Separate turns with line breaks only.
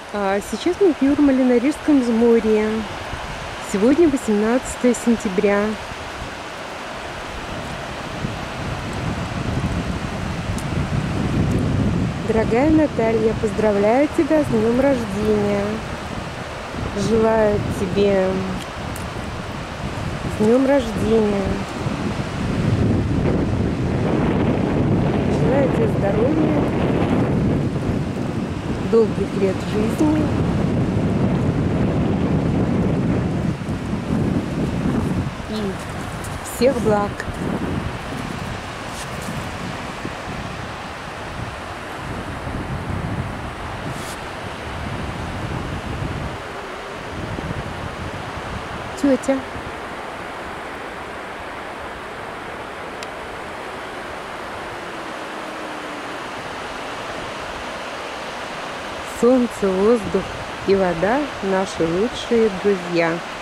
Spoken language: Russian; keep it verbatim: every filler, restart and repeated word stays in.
А Сейчас мы в Юрмале-на-Рижском взморье. Сегодня восемнадцатое сентября. Дорогая Наталья, поздравляю тебя с днем рождения. Желаю тебе с днем рождения. Желаю тебе здоровья, долгих лет жизни. И всех благ. Тетя. Солнце, воздух и вода — наши лучшие друзья.